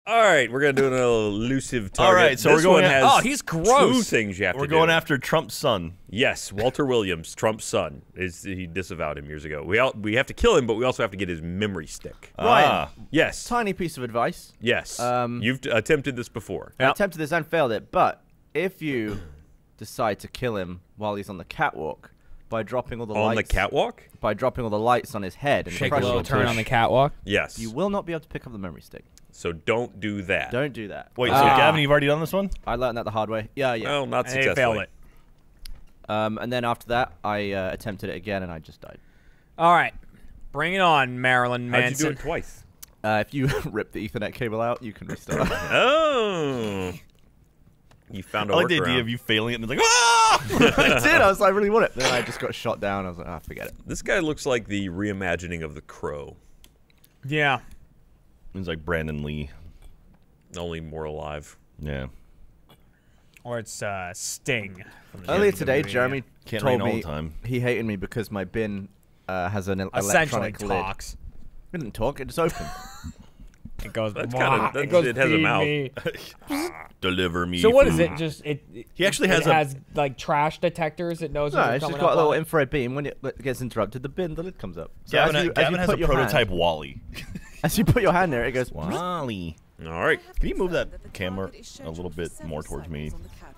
All right, we're gonna do an elusive target. All right, so this we're going. one has oh, he's gross. two things you have to do. We're going after Trump's son. Yes, Walter Williams, Trump's son. He disavowed him years ago. We have to kill him, but we also have to get his memory stick. Ryan. Yes. Tiny piece of advice. Yes. You've attempted this before. I attempted this and failed it, but if you decide to kill him while he's on the catwalk by dropping all the lights on the catwalk, by dropping all the lights on his head and Shake a crushing little him, turn on the catwalk. yes. you will not be able to pick up the memory stick. So don't do that. Don't do that. Wait, so Gavin, you've already done this one? I learned that the hard way. Yeah. Well, not Hey, successfully. failed it. And then after that, I attempted it again and I just died. All right, bring it on, Marilyn How'd you Manson. do it twice? If you rip the Ethernet cable out, you can restart. Oh. You found a I like the workaround. idea of you failing it and it's like, ah! I did. I was like, I really want it. Then I just got shot down. I was like, ah, forget it. This guy looks like the reimagining of The Crow, Yeah. It's like Brandon Lee. only more alive. Yeah. Or it's Sting. From the Earlier movie, today, yeah. Jeremy Can't told rain all me the time. he hated me because my bin has an Essentially electronic lid. talks. It didn't talk. It just opened. It goes. That's "Mwah." kinda- It goes. it has a "Feed mouth." me." Deliver me. So what is food. it? Just it. He actually it has a- has like trash detectors. It knows. No, when you're it's just coming got a up little on it. infrared beam. When it gets interrupted, the lid comes up. So Gavin, Gavin has put a your prototype hand, Wally. as you put your hand there, it goes. Wally. All right. Can you move that camera a little bit more towards me?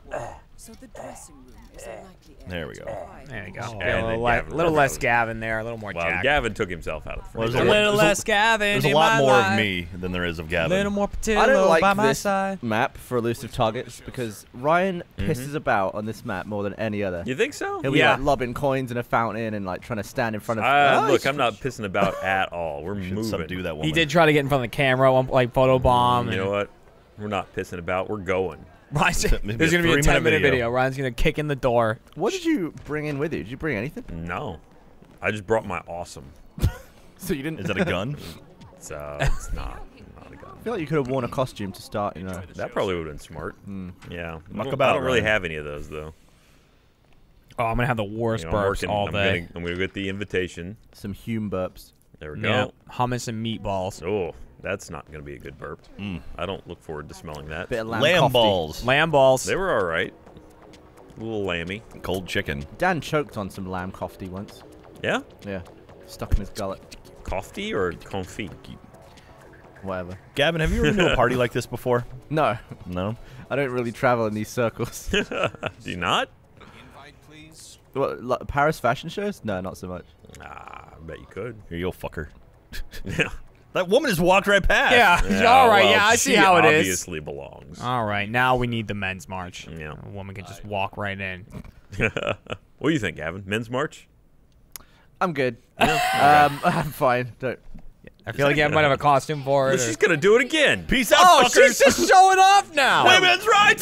There we go. There you go. And Yeah, a then little, Gavin little goes. less Gavin there. A little more Well, Jack. Gavin took himself out of the Well, frame. A little there's less Gavin. There's a in lot my more life. of me than there is of A Gavin. little more I Patillo don't like by my this side. map for elusive targets because Ryan pisses about on this map more than any other. You think so? He'll be Yeah. like lobbing coins in a fountain and like trying to stand in front of. Look, I'm not pissing about at all. We're Should moving. subdue that woman. He did try to get in front of the camera, like photo bomb. You know what? We're not pissing about. We're going. Ryan's, Maybe there's a gonna be a 3-minute 10-minute video. video. Ryan's gonna kick in the door. What did you bring in with you? Did you bring anything? No. I just brought my awesome. So you didn't. Is that a gun? It's not a gun. I feel like you could have worn a costume to start. You know. That probably would have been smart. Yeah. Muck I about, don't really Ryan. have any of those though. Oh, I'm gonna have the worst You know, I'm burps working. all day. I'm gonna get the invitation. Some Hume burps. There we Yeah, go. hummus and meatballs. Oh, that's not gonna be a good burp. I don't look forward to smelling that. Bit of lamb Lamb coffee. balls. Lamb balls. They were all right. A little lammy. Cold chicken. Dan choked on some lamb coffee once. Yeah. Yeah, stuck in his gullet. Coffee or confit? Whatever. Gavin, have you ever been to a party like this before? No, No? I don't really travel in these circles. Do you not? What, like Paris fashion shows? No, not so much. Ah, I bet you could. Here you go, fucker. Yeah. That woman just walked right past. Yeah. All right. well, Yeah, I see she how it is. obviously belongs. All right. Now we need the men's march. Yeah. A woman can just walk right in. What do you think, Gavin? Men's march? I'm good. I'm fine. Don't. I feel like I might have a costume for it. She's gonna do it again. Peace out, Oh, fuckers. she's just showing off now. Women's rights,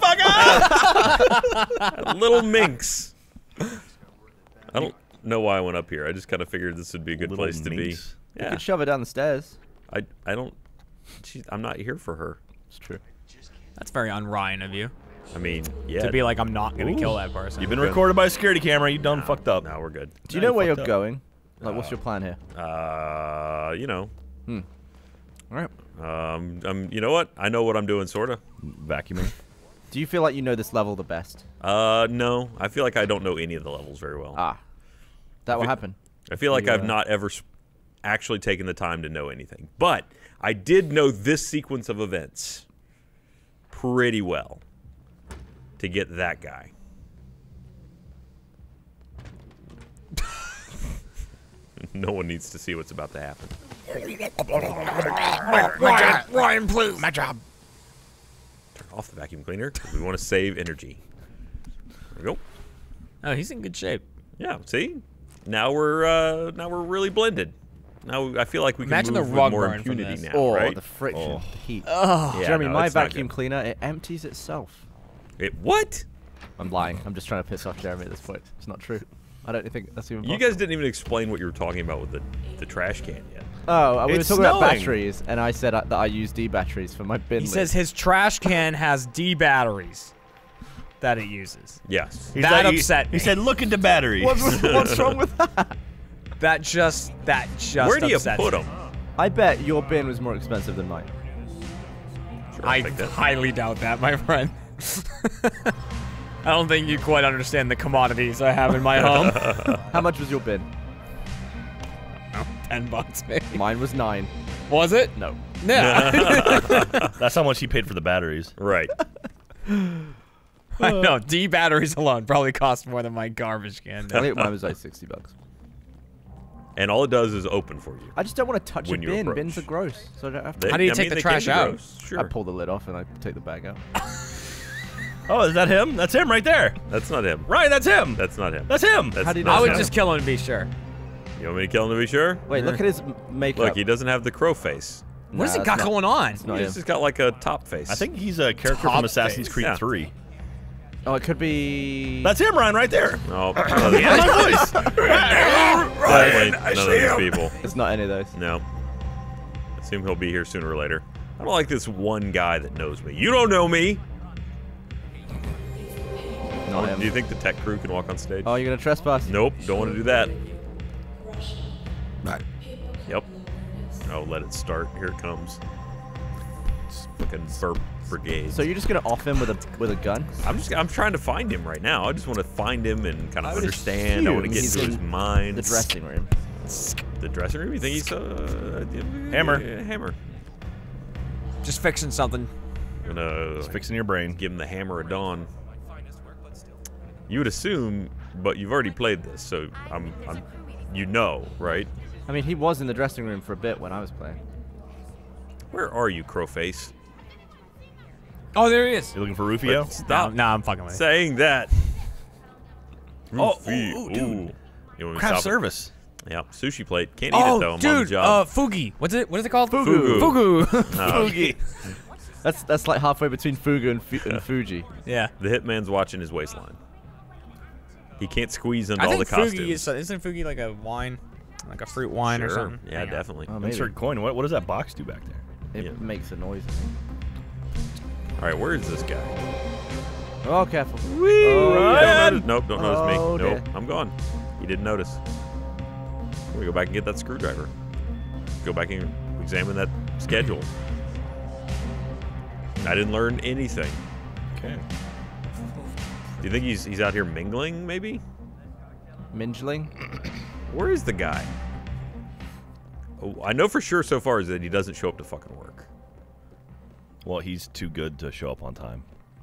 motherfucker! Little minx. I don't know why I went up here. I just kind of figured this would be a good Little place to be. minx. You Yeah. could shove her down the stairs. I don't. I'm not here for her. It's true. That's very un-Ryan of you. I mean, yeah. To be like, I'm not gonna kill that person. You've been recorded by a security camera. You done fucked up. No, we're good. Do you Yeah, know you where you're fucked up. going? Like, what's your plan here? You know. All right. You know what? I know what I'm doing, sorta. Vacuuming. Do you feel like you know this level the best? No. I feel like I don't know any of the levels very well. Ah, that will happen. I feel like Yeah. I've not ever actually taken the time to know anything. But I did know this sequence of events pretty well to get that guy. No one needs to see what's about to happen. Ryan, please. My job. Turn off the vacuum cleaner 'cause we want to save energy. There we go. Oh, he's in good shape. Yeah, see? Now we're really blended. Now I feel like we can Imagine the move rug with more burn from impunity this. now, Oh, right? the friction, Oh. the heat. Oh. Yeah, Jeremy, no, my it's not vacuum good. cleaner, it empties itself. What? I'm lying. I'm just trying to piss off Jeremy at this point. It's not true. I don't think that's even You possible. guys didn't even explain what you were talking about with the trash can yet. Oh, we were It's talking about snowing. batteries, and I said that I use D batteries for my bin He lid. says his trash can has D batteries that it uses. Yes. He's That like- upset me. He said, look at the battery. What's wrong with that? That just Where do you upsets put me. them? I bet your bin was more expensive than mine. I take that. highly doubt that, my friend. I don't think you quite understand the commodities I have in my home. How much was your bin? $10 maybe. Mine was 9. Was it? No. Yeah. That's how much he paid for the batteries. Right. I know. D batteries alone probably cost more than my garbage can. I think mine was like $60. And all it does is open for you. I just don't want to touch When a you bin. approach. Bins are gross, so I don't have to. They- How do you I take mean, the they can trash be out? gross, Sure. I pull the lid off and I take the bag out. Oh, is that him? That's him right there. That's not him. Ryan, that's him. That's not him. That's him. That's How do you not I would him. just kill him to be sure. You want me to kill him to be sure? Wait, look at his makeup. Look, he doesn't have the crow face. What has Nah, he got it's not- going on? It's not He's him. just got like a top face. I think he's a character Top from Assassin's face. Creed Yeah. 3. Oh, it could be. That's him, Ryan, right there. No, That's none my voice. of these people. It's not any of those. No. I assume he'll be here sooner or later. I don't like this one guy that knows me. You don't know me. Not him. Do you think the tech crew can walk on stage? Oh, you're gonna trespass? Nope, don't want to do that. Yep. Oh, let it start. Here it comes. It's fucking burp brigade. So you're just gonna off him with a gun? I'm trying to find him right now. I just want to find him and kind of I would understand. I want to get assume into his he's mind. The dressing room. The dressing room? You think he's Hammer. Hammer. Just fixing something. I'm gonna It's fixing your brain. give him the hammer of dawn. You would assume, but you've already played this, so you know, right? I mean, he was in the dressing room for a bit when I was playing. Where are you, Crowface? Oh, there he is. You looking for Rufio? But stop No, I'm fucking with you. saying that. Oh, Rufio. ooh, dude. Ooh. You want me to Craft stop it? service. Yeah, sushi plate. Can't eat it Oh, though. I'm on the dude, job. fugi. What is it called? Fugu. Fugu. No, Boogie. That's like halfway between Fugu and Fuji. Yeah. the hitman's watching his waistline. He can't squeeze into I all think the fugi costumes. isn't fugi like a wine, like a fruit wine or Sure. something? Yeah, Hang on. definitely. Oh, maybe. Insert coin. What does that box do back there? It Yeah. makes a noise. All right, where is this guy? Oh, careful. Whee! Oh, Don't Ryan! notice. Nope, don't notice me. Oh, Nope, dear. I'm gone. He didn't notice. We go back and get that screwdriver. Go back and examine that schedule. I didn't learn anything. Okay. Do you think he's out here mingling, maybe? Mingling? Where is the guy? Oh, I know for sure so far is that he doesn't show up to fucking work. Well, he's too good to show up on time.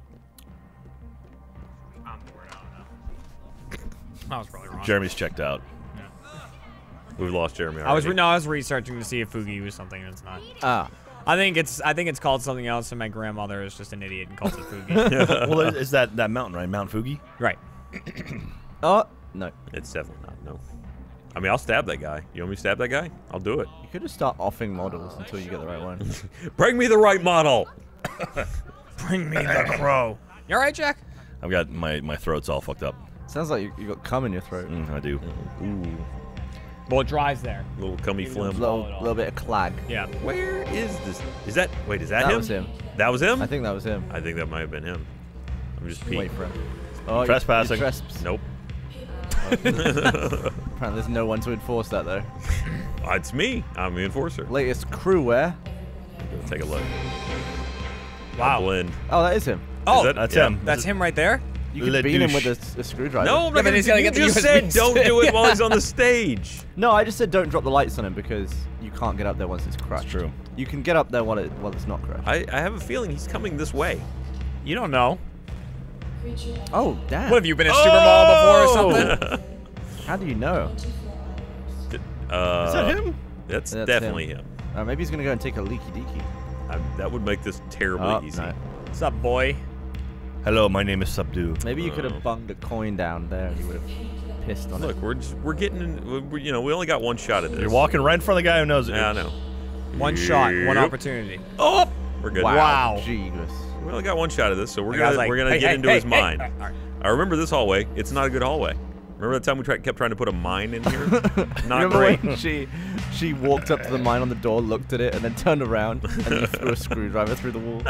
I was probably wrong. Jeremy's checked out. We've lost Jeremy I was already. I was researching to see if fugi was something, and it's not. Ah. I think it's called something else, and my grandmother is just an idiot and calls it fugi. Well, is that mountain, right? Mount Fuji? Right. Oh, no. It's definitely not, no. I mean, I'll stab that guy. You want me to stab that guy? I'll do it. You could just start offing models until you get the right one. Bring me the right model! Bring me the crow. You all right, Jack? I've got my throat's all fucked up. Sounds like you got cum in your throat. I do. Ooh, Well, it dries there. little cummy phlegm. Little bit of clag. Yeah. Where is this? Is that, wait, is that That him? was him. That was him? I think that was him. I think that might have been him. I'm just peeing. Wait for him. Oh, Trespassing. Nope. Apparently there's no one to enforce that though. It's me. I'm the enforcer. Latest crew wear. Let's take a look. Wow. Blend. Oh, that is him. Oh, Is that- That's yeah. him. that's him right there? You could Le beat him douche. with a screwdriver. No, I'm Yeah, not but gonna, he's gotta you get the just USB said don't stick. do it while he's on the stage. No, I just said don't drop the lights on him because you can't get up there once it's crushed. true. You can get up there while it's not crushed. I have a feeling he's coming this way. You don't know. Oh, damn. What have you been at Super Mall before or something? How do you know? Is that him? That's That's definitely him. Maybe he's gonna go and take a leaky deaky. That would make this terribly Oh, easy. no. What's up, boy? Hello, my name is Subdue. Maybe you could have bunged a coin down there and he would have pissed on Look, it. we're getting, we only got one shot at this. You're walking right in front of the guy who knows it. Yeah, I know. One shot, one Yep. opportunity. Oh, we're good. Wow. Jesus. We only got one shot of this, so we're The guy's gonna like, we're gonna hey, get hey, into hey, his hey. mind. All right. I remember this hallway. It's not a good hallway. Remember that time we kept trying to put a mine in here? Not Remember great. when she walked up to the mine on the door, looked at it, and then turned around and then threw a screwdriver through the wall?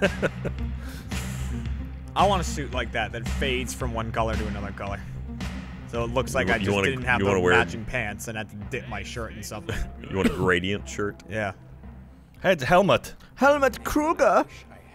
I want a suit like that fades from one color to another color. So it looks like I You just wanna- didn't have you the wanna wear- matching pants and had to dip my shirt in something. You want a gradient shirt? Yeah. Hey, it's Helmut. Helmut Kruger!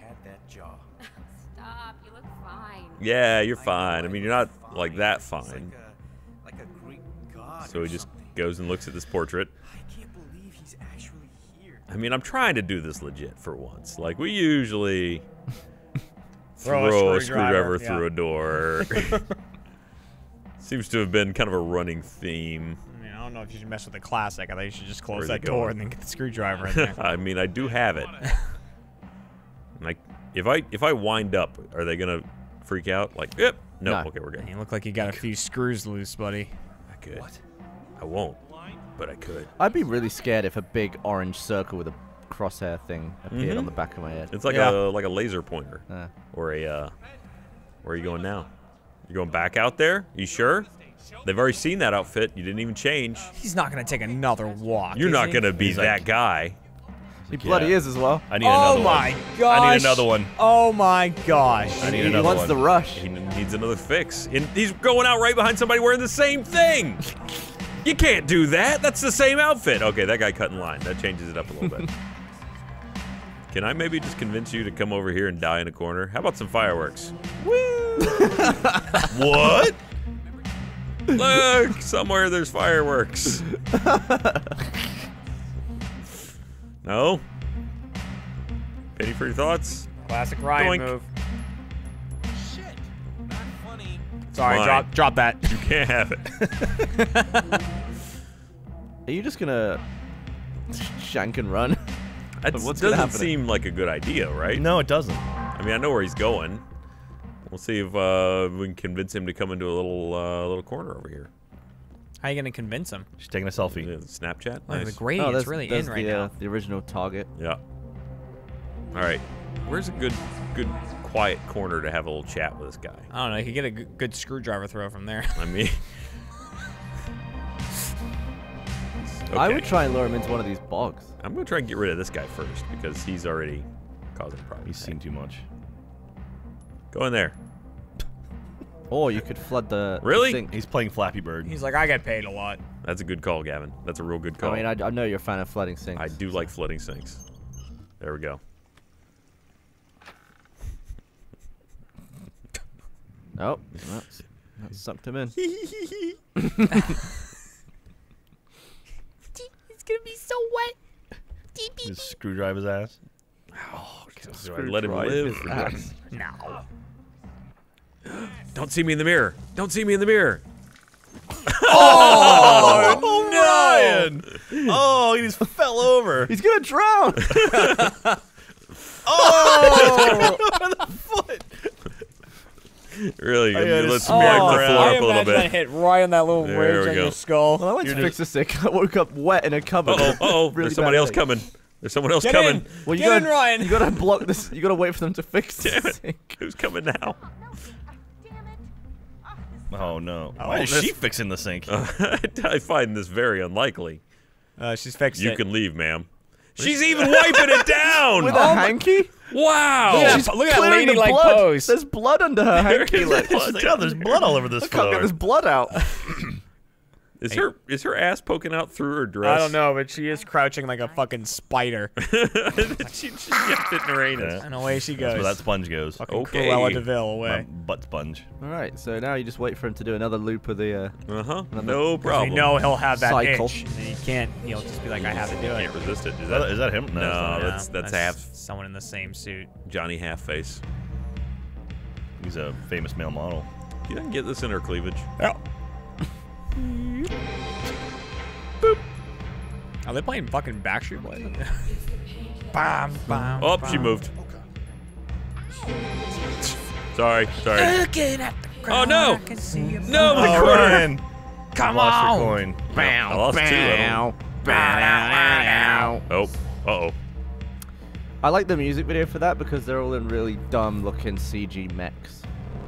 jaw. Stop. You look fine. Yeah, you're fine. I mean, you're not like that fine. Like a Greek god. So he just goes and looks at this portrait. I can't believe he's actually here. I mean, I'm trying to do this legit for once. Like, we usually Throw a a screwdriver screwdriver, through a door. Seems to have been kind of a running theme. I mean, I don't know if you should mess with the classic. I think you should just close Where's that it door going? and then get the screwdriver in there. I mean, I do have it. Like, if I wind up, are they gonna freak out? Like, yep, no, No. okay, we're good. You look like you got a few screws loose, buddy. I could. I won't, but I could. I'd be really scared if a big orange circle with a crosshair thing appeared on the back of my head. It's like Yeah. a laser pointer, or a. Where are you going now? You going back out there? You sure? They've already seen that outfit. You didn't even change. He's not gonna take another walk. You're is not he? gonna be He's that like- guy. He bloody is as well. I need another Oh my one. gosh! I need another one. Oh my gosh! I need He another wants one. the rush. He needs another fix. And he's going out right behind somebody wearing the same thing. You can't do that. That's the same outfit. Okay, that guy cut in line. That changes it up a little bit. Can I maybe just convince you to come over here and die in a corner? How about some fireworks? What? Look, somewhere there's fireworks. No? Penny for your thoughts? Classic Ryan Doink. move. Shit. Not funny. Sorry, Fine. drop that. You can't have it. Are you just gonna shank and run? That What's gonna doesn't happen? seem like a good idea, right? No, it doesn't. I mean, I know where he's going. We'll see if we can convince him to come into a little corner over here. How are you gonna convince him? She's taking a selfie. Yeah, Snapchat. Look, Nice. the gradient is really in right now. The original target. Yeah. All right. Where's a good, quiet corner to have a little chat with this guy? I don't know. You could get a good screwdriver throw from there. I mean, I would okay. try and lure him into one of these bogs. I'm gonna try and get rid of this guy first because he's already causing problems. He's seen too much. Go in there. Or you could flood the Really? sink. He's playing Flappy Bird. He's like, I get paid a lot. That's a good call, Gavin. That's a real good call. I mean, I know you're a fan of flooding sinks. I do like flooding sinks. There we go. Oh, that sucked him in. It's gonna be so wet. Just screwdrive his ass. Do I let him Screwdrive live? his ass. No. Don't see me in the mirror. Don't see me in the mirror. Oh, Ryan! Oh, he just fell over. He's gonna drown. Oh! the foot. Really? I had to Let's smack wipe the the floor floor I up a little imagine that bit. hit right on that little There ridge we on go. your skull. Well, I went to You're fix the sink. I woke up wet in a cupboard. Oh, Really there's somebody bad else headache. coming. There's someone else Get coming. in. Well, you Get gotta, in, Ryan. You gotta block this. You gotta wait for them to fix Damn the it. sink. Who's coming now? Oh, no. Why is this- she fixing the sink? I find this very unlikely. She's fixed You it. can leave, ma'am. She's even wiping it down. With a hanky? Wow. Look at She's that- look at that clearing the ladylike blood. pose. There's blood under her hanky. is Like, blood. She's like, oh, there's blood all over this I can't floor. get this blood out. Is her ass poking out through her dress? I don't know, but she is crouching like a fucking spider. she kept it in her anus. Yeah. And away she That's goes. where that sponge goes. Fucking Okay. Cruella DeVille My away. butt sponge. All right, so now you just wait for him to do another loop of the. No You problem. know he'll have that Cycle. itch, and then he can't. He'll just be like, I have to do it. Can't resist it. Is Is that him? No, No, it's not. that's half someone in the same suit. Johnny Halfface. He's a famous male model. You didn't get this in her cleavage. Yeah. Are they playing fucking Backstreet Boys? Bam, bam, Oh, bam. she moved. Sorry. Looking at the Oh ground, no! I can see you. No, the Oh, corner. Ryan! Come Lost on! your coin. I lost two of them. Oh, uh-oh. I like the music video for that because they're all in really dumb looking CG mechs.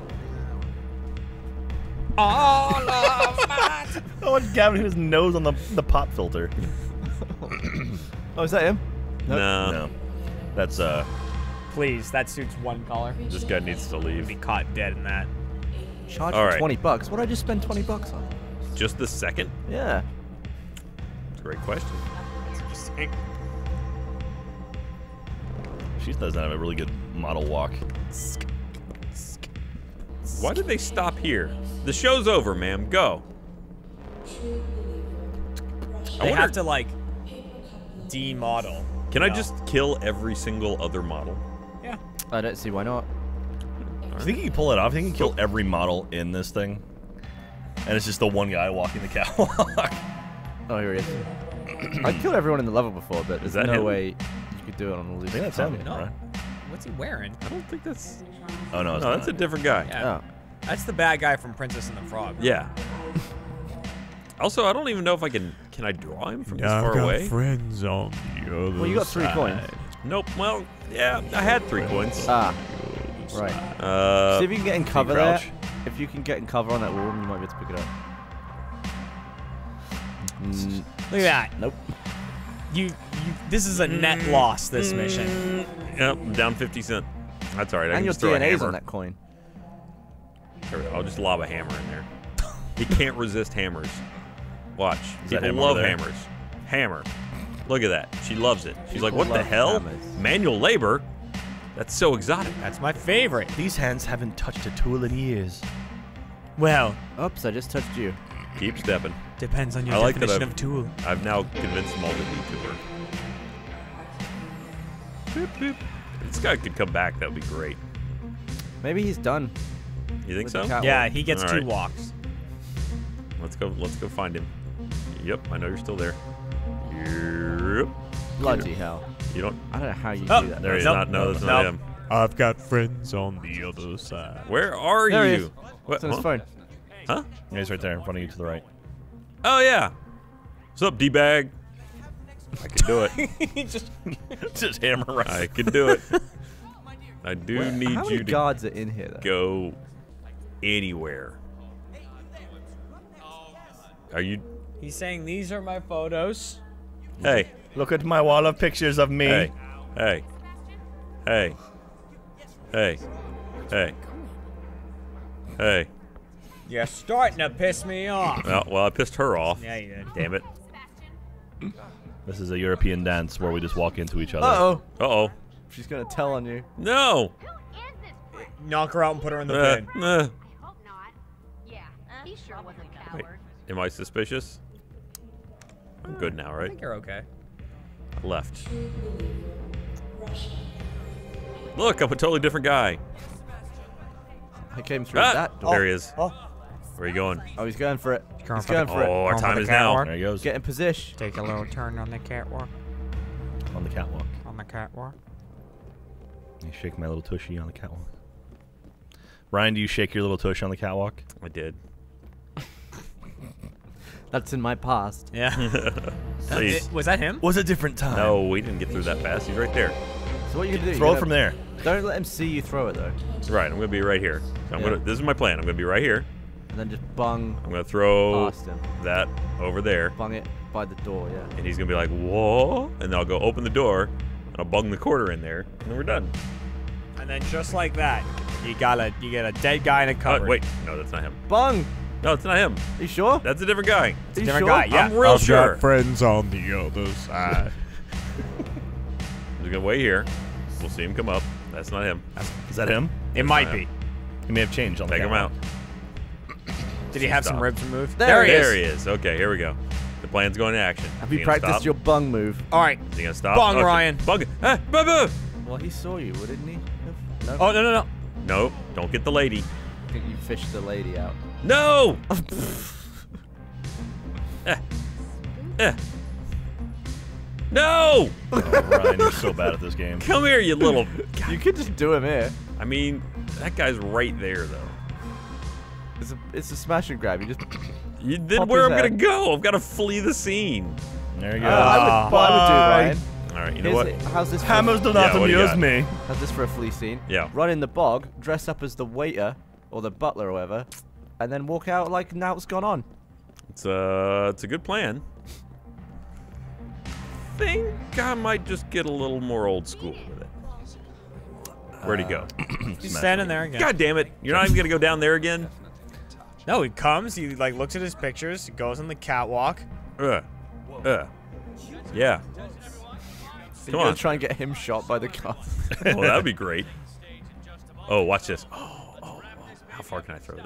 All of my Oh, and Gavin hit his nose on the pop filter. Oh, is that him? No, No. That's, Please, that suit's one color. this guy needs to leave. Be caught dead in that. Charge All for right. $20. What did I just spend $20 on? Just the second? Yeah. That's a great question. she doesn't have a really good model walk. Why did they stop here? The show's over, ma'am. Go. They have to like demodel. Can I just kill every single other model? Yeah. I don't see why not. I think you can pull it off. I think you can kill every model in this thing. And it's just the one guy walking the catwalk. Oh, here he is. I killed everyone in the level before, but there's that no him? way you could do it on a loose. I think that's him. No. Right? What's he wearing? I don't think that's... Oh, no, it's No, not. that's a different guy. Yeah. Oh. That's the bad guy from Princess and the Frog. Yeah. Also, I don't even know if I can... Can I draw him from this far away? friends on the other Well, you got 3 coins. Nope. Well, yeah, I had 3 coins. Ah. Right. See if you can get in cover there. crouch? If you can get in cover on that wall, you might be able to pick it up. Look at that. Nope. This is a net loss, this mission. Yep, I'm down 50 cents. That's all right. I And can your just throw a DNA's hammer. on that coin. Here we go. I'll just lob a hammer in there. He can't resist hammers. Watch. that People him love over there? hammers. Hammer. Look at that. She loves it. She's like, People what the love hell? hammers. Manual labor? That's so exotic. That's my favorite. These hands haven't touched a tool in years. Well, Oops, I just touched you. Keep stepping. depends on your I like that definition I've- of tool. I've now convinced them all to be to her. Boop, boop. If this guy could come back, that would be great. Maybe he's done. You think With so? the cat- Yeah, he gets All 2 right. walks. Let's go find him. Yep, I know you're still there. Yep. Bloody hell. You don't... I don't know how you Oh, do that. There he is. Nope. Not, no, that's not Nope. him. I've got friends on the other side. Where are There he you? is. What? It's on his Huh? phone. Huh? Yeah, he's right there in front of you to the right. Oh, yeah. What's up, D-bag? I can do it. He just Just hammer right. I can do it. I do How need many you to guards are in here, though? go anywhere. Are you... He's saying these are my photos. Hey. Look at my wall of pictures of me. Hey. Hey. Hey. Hey. Hey. Hey. You're starting to piss me off. Well, I pissed her off. Yeah, you did. Damn it. This is a European dance where we just walk into each other. Uh-oh. Uh-oh. She's going to tell on you. No. Knock her out and put her in the bin. Hope not. Yeah, he sure wasn't a coward. Am I suspicious? I'm good now, I right? think you're okay. Left. Look, I'm a totally different guy. I came through Ah, that door. there he is. Oh, Where are you going? Oh, he's going for it. Going He's for going the- for it. Oh, our Going for time the is now. catwalk. There he goes. Get in position. take a little turn on the catwalk. On the catwalk. On the catwalk. You shake my little tushy on the catwalk. Ryan, do you shake your little tush on the catwalk? I did. That's in my past. Yeah. Please. Was that him? Was a different time. No, we didn't get through that fast. He's right there. So what you gonna do? Throw You're it from gonna- there. Don't let him see you throw it though. Right, I'm gonna be right here. So I'm Yeah. gonna. This is my plan. I'm gonna be right here. And then just bung I'm gonna throw past him. that over there, Bung it by the door, yeah. and he's gonna be like, "Whoa!" And then I'll go open the door, and I'll bung the quarter in there, and then we're done. And then just like that, you get a dead guy in a Oh, cupboard. wait, no, that's not him. Bung! No, it's not him. Are you sure? That's a different guy. Are you different sure? guy, yeah. I'm real I've sure. got friends on the other side. I'm just gonna wait here. We'll see him come up. That's not him. Is that him? It might not be. him. He may have changed on the Take him catwalk. out. Did he have some Stop. ribs removed? There he There he is. Okay, here we go. The plan's going to action. Have Is you he gonna practiced stop? your bung move? All right. Is he gonna stop? Bung, Oh, Ryan. Bung. Ah, boo, boo. Well, he saw you, wouldn't he? No. Oh, no, no, no. Nope. Don't get the lady. I think you fished the lady out. No. No! Oh, Ryan, you're so bad at this game. Come here, you little. You could just do him here. I mean, that guy's right there, though. It's a smash and grab. You just. Then Pop where his I'm gonna head. go? I've got to flee the scene. There you I go. would. What I would do, Ryan. All right, you know what? How's this? Hammers do not Yeah, what do you amuse got? me. How's this for a flea scene? Yeah. Run in the bog, dress up as the waiter or the butler or whatever, and then walk out like now's gone on. It's a good plan. Think I might just get a little more old school with it. Where'd he go? He's standing there again. God damn it! You're not even gonna go down there again? No, he comes. He like looks at his pictures. He goes on the catwalk. Yeah. You're Come gonna on. try and get him shot by the car. Well, that'd be great. Oh, watch this. Oh. How far can I throw this?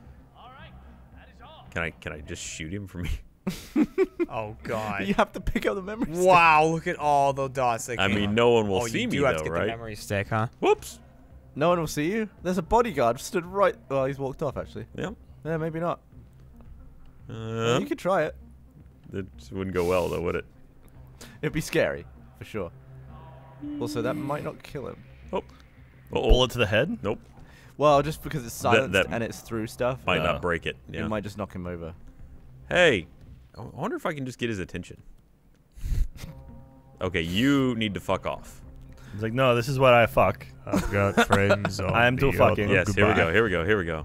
Can I just shoot him from me? Oh God. You have to pick up the memory stick. Wow, look at all the dots that I came mean, up. no one will Oh, see you me do have though, to get right? the memory stick, huh? Whoops. No one will see you. There's a bodyguard stood right. Well, he's walked off actually. Yep. Yeah, maybe not. You could try it. It wouldn't go well though, would it? It'd be scary, for sure. Also, that might not kill him. Oh. Bullet to the head? Nope. Well, just because it's silenced that and it's through stuff, Might not break it. Yeah. it might just knock him over. Hey, I wonder if I can just get his attention. Okay, you need to fuck off. He's like, no, this is what I fuck. I've got friends on I'm too the fucking- other- Yes, here we Goodbye. go. Here we go.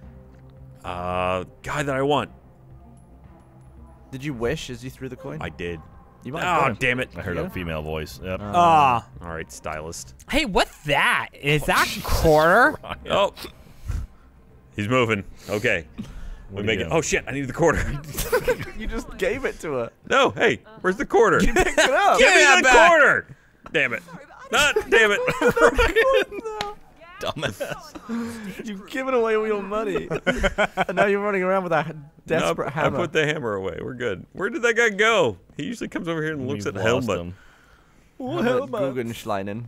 Guy that I want. Did you wish as you threw the coin? I did. You might have Oh, got him. damn it. I heard a female voice. Yep. Ah. All right, stylist. Hey, what's that? Is that quarter? Oh. He's moving. Okay. We make it. Oh, shit. I need the quarter. You just gave it to her. No, hey, where's the quarter? Give me Pick it up. that the back. quarter. Damn it. Damn it. Dumbass. You've given away all your money. And now you're running around with that desperate No, hammer. I put the hammer away. We're good. Where did that guy go? He usually comes over here and looks at the helmet. Guggenschleinen.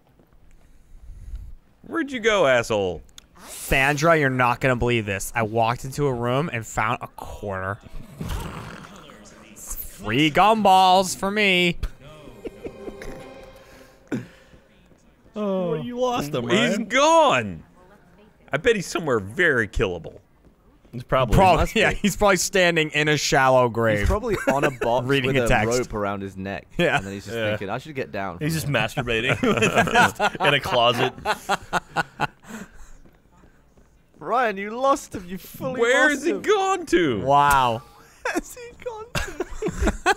Where'd you go, asshole? Sandra, you're not gonna believe this. I walked into a room and found a quarter. Free gumballs for me. Oh, you lost him, He's Ryan. gone. I bet he's somewhere very killable. He's probably. Probably, must yeah. be. He's probably standing in a shallow He's grave. probably on a box Reading with a a text. rope around his neck. Yeah. And then he's just Yeah. thinking, I should get down. He's just masturbating in a closet. Ryan, you lost him. You fully Where lost is he him. gone to? Wow. Where's he gone to?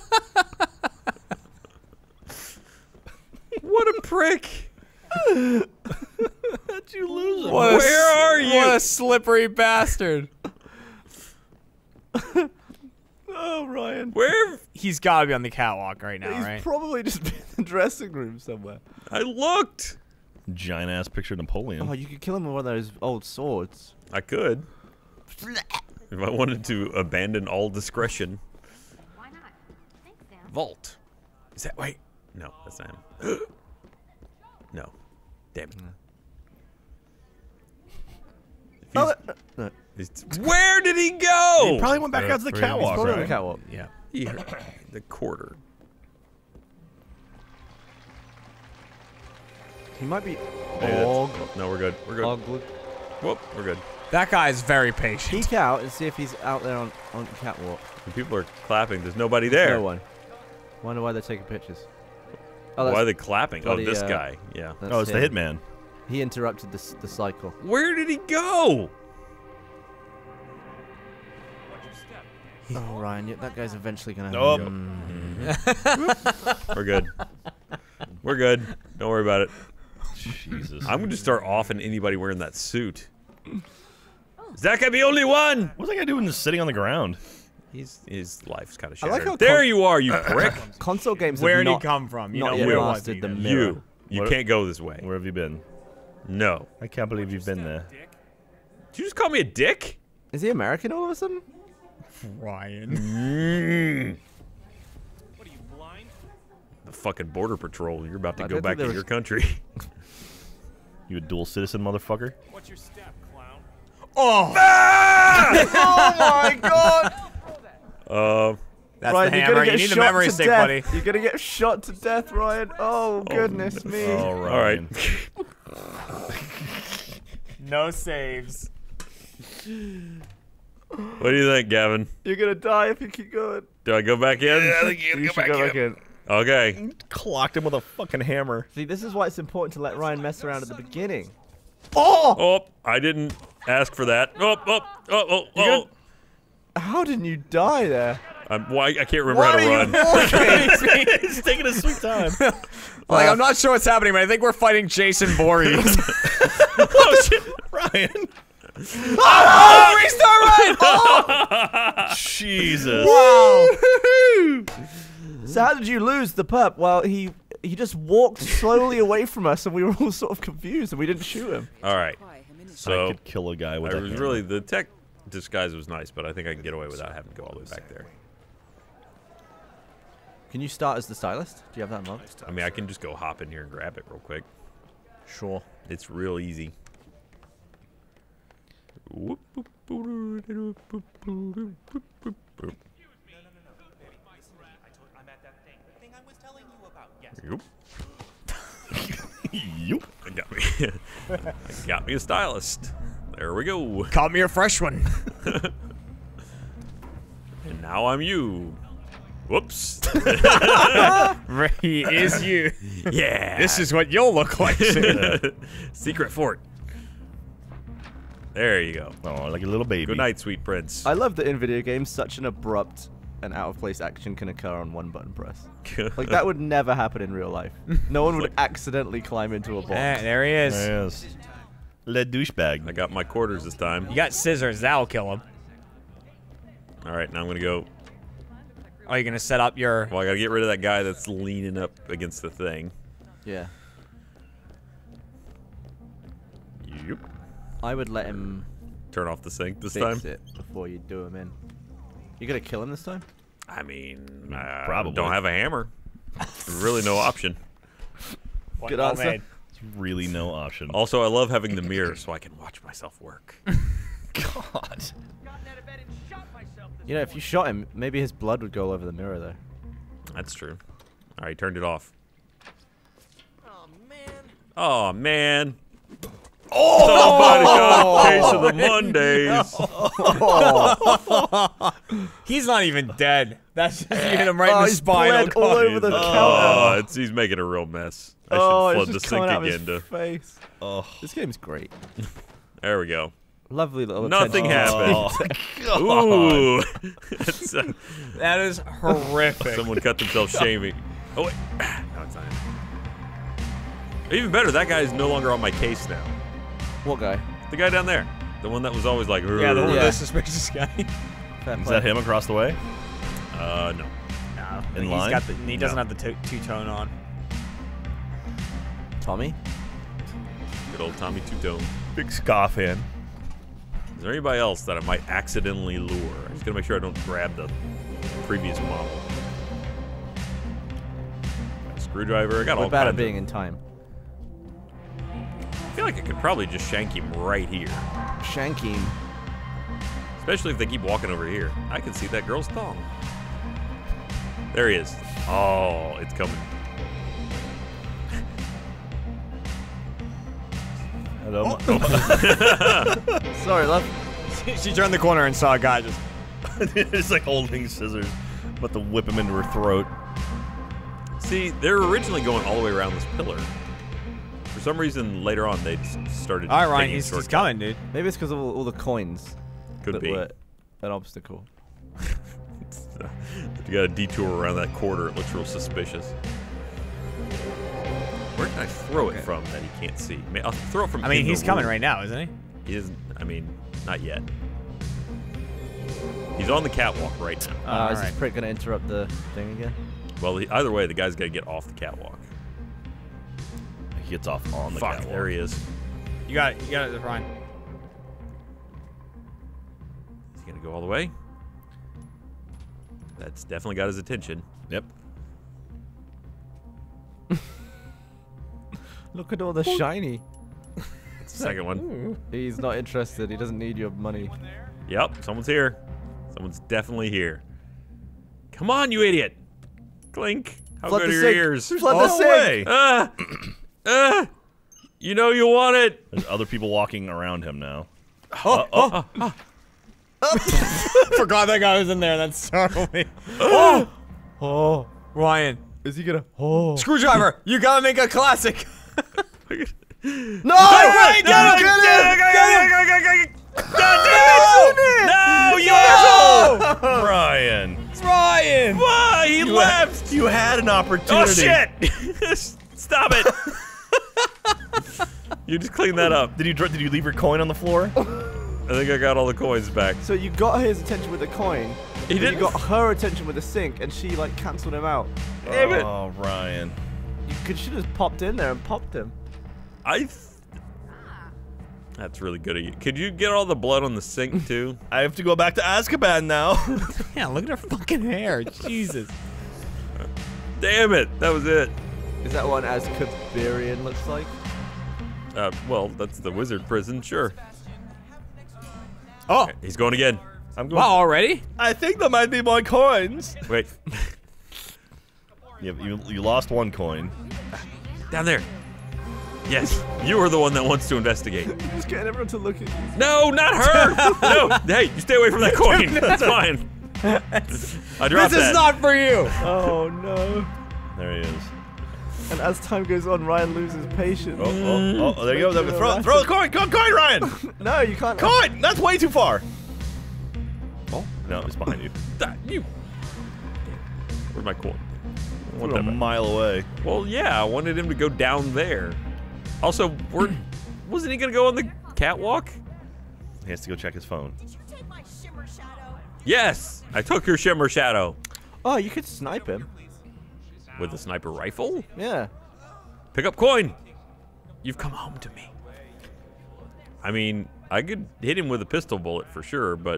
What a prick. How'd you lose him? Where are you? What a slippery bastard. Oh, Ryan. Where? He's got to be on the catwalk right now, He's right? probably just been in the dressing room somewhere. I looked. Giant ass picture of Napoleon. Oh, you could kill him with one of those old swords. I could. If I wanted to abandon all discretion. Why not? Thanks, Sam. Vault. Is that, wait. No, that's not him. No. Damn it. If Oh, where did he go? He probably went back out to the He's catwalk, probably on the right? catwalk. Yeah. He heard the quarter. He might be. Maybe that's- Oh, No, we're good. We're good. ugly. Whoop, we're good. That guy is very patient. Peek out and see if he's out there on the catwalk. And people are clapping. There's nobody there. No one. Wonder why they're taking pictures. Oh, Why are that's, they clapping? Oh, bloody, this guy. Yeah. that's Oh, it's the him. hitman. He interrupted the cycle. Where did he go? Oh, Ryan, that guy's eventually gonna. Nope. We're good. We're good. Don't worry about it. Jesus. I'm going to start offing anybody wearing that suit. Is that going to be only one? What's that guy doing just sitting on the ground? His life's kind of I like shattered. how there you are, you prick. Console games. Where have did he not, come from? You not know, yet where you. was he mastered the then? mirror. You What- can't go this way. Where have you been? No. I can't believe you've been there. Did you just call me a dick? Is he American all of a sudden? Ryan. What are you, blind? The fucking border patrol. You're about to I go don't back think to there your was- country. You a dual citizen, motherfucker? What's your step, clown? Oh, Oh my God! that's Ryan, the you're hammer. gonna You get need the shot memory to stick, death. buddy. You're gonna get shot to death, Ryan. Oh goodness me! All All right. No saves. What do you think, Gavin? You're gonna die if you keep going. Do I go back in? I think you You should go back in. Okay. Clocked him with a fucking hammer. See, this is why it's important to let Ryan mess around at the beginning. Oh, I didn't ask for that. Oh. How didn't you die there? Why? I can't remember how to run. He's taking a sweet time. Like, I'm not sure what's happening, but I think we're fighting Jason Voorhees. Oh shit, Ryan. Oh, restart Ryan! Jesus. Wow. So how did you lose the pup? Well, he he just walked slowly away from us, and we were all sort of confused, and we didn't shoot him. All right. So I could kill a guy with I a was hammer. really the tech disguise was nice, but I think I can get away without having to go all the way back there. Can you start as the stylist? Do you have that unlocked? I mean, I can just go hop in here and grab it real quick. Sure. It's real easy. Whoop, boop, boop, boop, boop, boop, boop, boop, boop. I'm at that thing I was telling you about. Yes. Yup. Yup. It got me. It got me a stylist. There we go. Caught me a fresh one. And now I'm you. Whoops. He is you. Yeah. This is what you'll look like soon. Secret fort. There you go. Oh, like a little baby. Good night, sweet prince. I love that in video games, such an abrupt and out-of-place action can occur on one button press. Like, that would never happen in real life. No one would accidentally climb into a box. There he is. There he is. Le douchebag. I got my quarters this time. You got scissors. That'll kill him. All right, now I'm going to go. Are you going to set up your... Well, I got to get rid of that guy that's leaning up against the thing. Yeah. Yep. I would let him Turn off the sink this fix time. it before you do him in. You gonna kill him this time? I mean, Probably. don't have a hammer. Really no option. Good well answer. made. Really no option. Also, I love having the mirror so I can watch myself work. God. You know, if you shot him, maybe his blood would go all over the mirror there. That's true. All right, turned it off. Oh man. Oh, man. Somebody got a case of the Mondays. He's not even dead. That's just you hit him right in the he's spinal bled all cord. over the counter. Oh, he's making a real mess. I should it's flood the just sink coming out of his again. face. Oh. This game's great. There we go. Lovely little Nothing attention to happened. detail. Ooh. That's, That is horrific. someone cut themselves shaving. Oh, wait. No, it's not. Even better, that guy is no longer on my case now. What guy? The guy down there. The one that was always like, Yeah, the Yeah. suspicious guy. Fair Is play. that him across the way? no. No, In he's line? got the, he doesn't have the two-tone on. Tommy? Good old Tommy Two-Tone. Big scoff hand. Is there anybody else that I might accidentally lure? I'm just gonna make sure I don't grab the previous model. Got a screwdriver. I got all We're bad kinds at being of, in time. I feel like I could probably just shank him right here. Shank him. Especially if they keep walking over here. I can see that girl's thong. There he is. Oh, it's coming. Hello. Sorry, love. She turned the corner and saw a guy just... It's like holding scissors, but to whip him into her throat. See, they're originally going all the way around this pillar. For some reason, later on, they started. All right, Ryan, taking a he's shortcut. coming, dude. Maybe it's because of all the coins Could that be. were an obstacle. You got a detour around that quarter. It looks real suspicious. Where can I throw it from that he can't see? I'll throw it from. I mean, in he's the coming room. right now, isn't he? He isn't. I mean, not yet. He's on the catwalk right now. Is this Alright. prick going to interrupt the thing again? Well, either way, the guy's got to get off the catwalk. He gets off on the Fuck, catwalk. there he is. You got it, Ryan. He's gonna go all the way. That's definitely got his attention. Yep. Look at all the shiny. It's the second one. He's not interested. He doesn't need your money. Yep, someone's here. Someone's definitely here. Come on, you idiot! Clink. How Flood good the are your sink. ears? Flood the sink. You know you want it. There's other people walking around him now. Forgot that guy was in there. That startled me. Oh, Ryan. is he going to... Oh. Screwdriver, you gotta make a classic. No! Ryan, get him! No, you asshole! Brian! It's Ryan! Why he left? You had an opportunity. Oh shit! Stop it! You just clean that up. Did you leave your coin on the floor? I think I got all the coins back. So you got his attention with the coin. He but didn't. You got her attention with the sink, and she, like, cancelled him out. Damn it. Oh, Ryan. You Could you just popped in there and popped him? That's really good of you. Could you get all the blood on the sink too? I have to go back to Azkaban now. Yeah, look at her fucking hair. Jesus. Damn it! That was it. Is that one as Kabirian looks like? Well, that's the wizard prison, sure. Oh, He's going again. I'm going. wow, already? I think there might be more coins. Wait. You lost one coin. Down there. Yes, you are the one that wants to investigate. You're just getting everyone to look at you. No, not her! No, hey, you stay away from that coin. That's fine. I dropped This that. is not for you. Oh no. There he is. And as time goes on, Ryan loses patience. Oh, there you go. Throw the coin. Coin, Ryan. No, you can't. Coin. That's way too far. Oh, no, it's behind you. Where's my coin? I want We're a that back. mile away. Well, yeah, I wanted him to go down there. Also, wasn't he gonna go on the catwalk? He has to go check his phone. Did you take my shimmer shadow? Yes, I took your shimmer shadow. Oh, you could snipe him. With a sniper rifle? Yeah. Pick up coin. You've come home to me. I mean, I could hit him with a pistol bullet for sure, but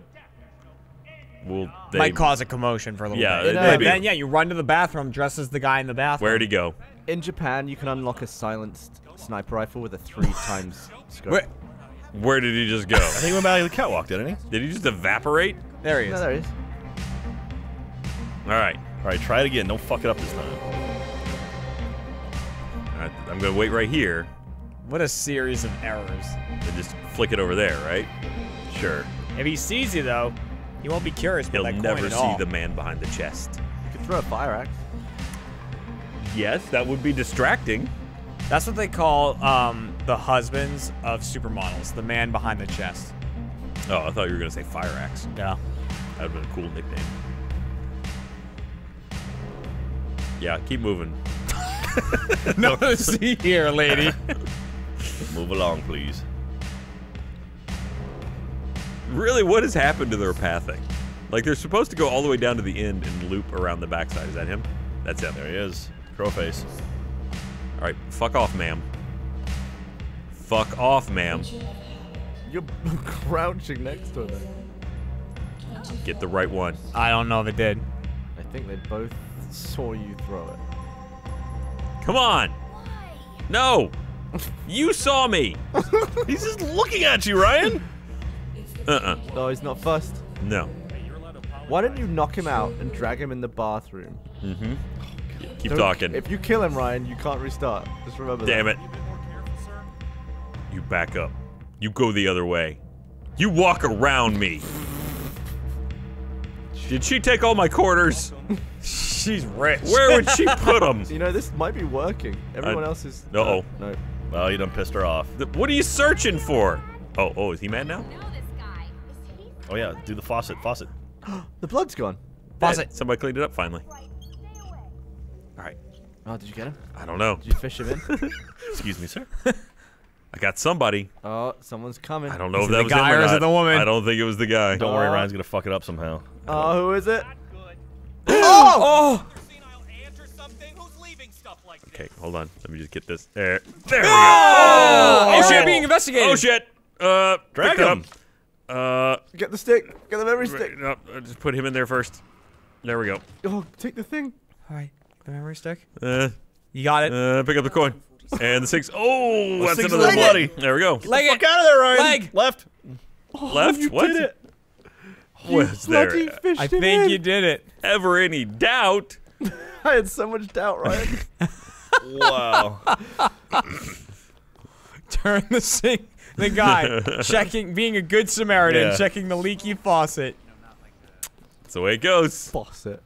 Might cause a commotion for a little Yeah, bit. maybe. Then, yeah, you run to the bathroom, dress as the guy in the bathroom. Where'd he go? In Japan, you can unlock a silenced sniper rifle with a 3 times scope. Where did he just go? I think he went back to the catwalk, didn't he? Did he just evaporate? There he is. No, there he is. All right. All right, try it again. Don't fuck it up this time. All right, I'm gonna wait right here What a series of errors. and just flick it over there, right? Sure. If he sees you, though, he won't be curious He'll about that never coin at see all. the man behind the chest. You could throw a fire axe. Yes, that would be distracting. That's what they call the husbands of supermodels, the man behind the chest. Oh, I thought you were gonna say fire axe. Yeah. That would have been a cool nickname. Yeah, keep moving. No, see here, lady. Move along, please. Really, what has happened to their pathing? Like, they're supposed to go all the way down to the end and loop around the backside. Is that him? That's him. There he is. Crow face. All right, fuck off, ma'am. Fuck off, ma'am. You're crouching next to him. Get the right one. I don't know if it did. I think they both saw you throw it. Come on. No. You saw me. He's just looking at you, Ryan. No, he's not fussed. No. Why don't you knock him out and drag him in the bathroom? Mm-hmm. Keep Don't- talking. If you kill him, Ryan, you can't restart. Just remember that. Damn it. You back up. You go the other way. You walk around me. Did she take all my quarters? She's rich. Where would she put them? You know, this might be working. Everyone else is... Uh-oh. No. Well, you done pissed her off. What are you searching for? Oh, is he mad now? Know this guy. Is he? Oh yeah, do the faucet. Faucet. The blood's gone. Faucet. Somebody cleaned it up finally. Right. Stay away. All right. Oh, did you get him? I don't know. Did you fish him in? Excuse me, sir. I got somebody. Oh, someone's coming. I don't know Is if it that the was guy him or or is it not. the woman? I don't think it was the guy. Don't worry, Ryan's gonna fuck it up somehow. Oh, who is it? Oh! Senile ant or something? Who's leaving stuff like this? Okay, hold on. Let me just get this. There we go. Oh, shit, being investigated. Oh shit. Drag pick it him. up. Get the stick. Get the memory stick. No, just put him in there first. There we go. Oh, take the thing. All right, the memory stick. Uh, You got it. pick up the coin. And the six. Oh, that's six is another a little bloody. There we go. Leg Fuck it. out of there, Ryan. Leg. Left. Left? You What? did it. Was Bloody there fished I him think in. you did it. ever any doubt? I had so much doubt, Ryan. Wow. Turn the sink. The guy checking, being a good Samaritan, Yeah. checking the leaky faucet. That's the way it goes. Boss it.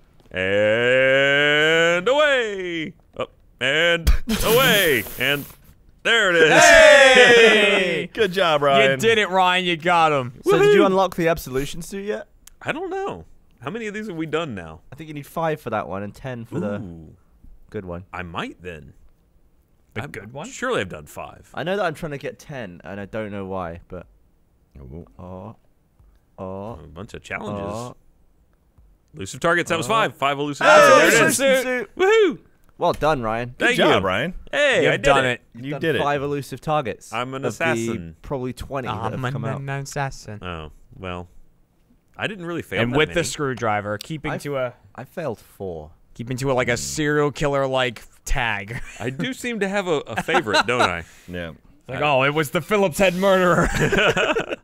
And away. Up and away. And there it is. Hey! Good job, Ryan. You did it, Ryan. You got him. So did you unlock the absolution suit yet? I don't know. How many of these have we done now? I think you need 5 for that one and 10 for the Ooh, good one. I might then. The good one? Surely I've done 5. I know that I'm trying to get 10, and I don't know why, but... Ooh. Oh. A Oh. bunch of challenges. Oh. Elusive targets. That was 5. 5 elusive Ah, targets. There it elusive is. suit. Woohoo! Well done, Ryan. Thank Good job, you. Ryan. Hey, I You've did done it. it. You Done did it. 5 elusive targets. I'm an of the assassin. probably 20 that I'm have come out. an assassin. Oh, well. I didn't really fail And that with many. the screwdriver, keeping to a I failed 4. like a serial killer like tag. I do seem to have a favorite, don't I? Yeah. Like, oh, it was the Phillips head murderer.